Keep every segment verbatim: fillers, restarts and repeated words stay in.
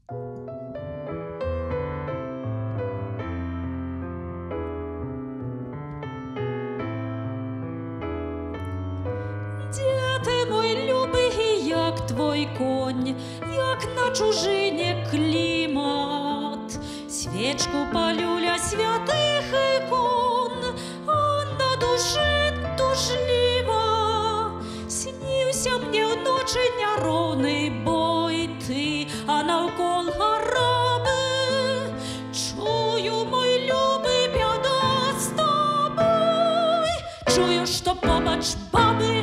Де ти, мой любий, як твой конь, як на чужині клімат. Свечку палю ля святих ікон, а на душі тужлива. Снився мне вночі няроўний бой ти, а навкол гараби. Чую, мой любий, бяда з тобой. Чую, що побач баби.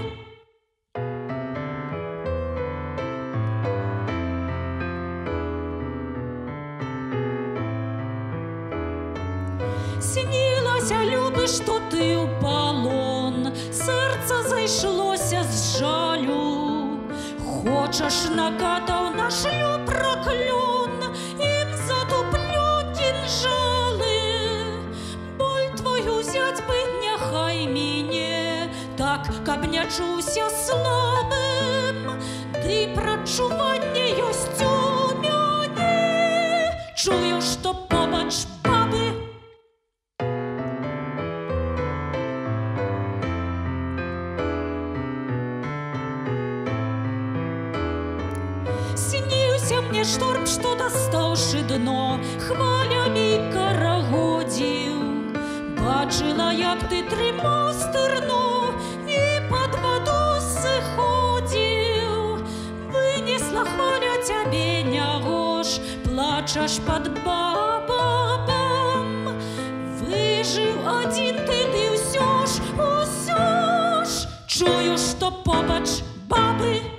Снилася, любиш, що ти у полон, серце зайшлося з жалю. Хочеш, накатав на шлюб прокльон, їм затуплю кінжали. Боль твою взять би нехай мене, так, каб не чуся слабим. Ды прачування ёсць у мяне. Чую, што побач бабы. Снился мне шторм, что достаўшы дно, хвалями карагодзіў. Бачыла, як ты трымаў стырно і пад ваду сыходзіў. Вынесла хваля цябе нягош, плачаш пад бабам. Выжыў адзін ты, ды ўсё ж, усё ж. Чую, што побач бабы.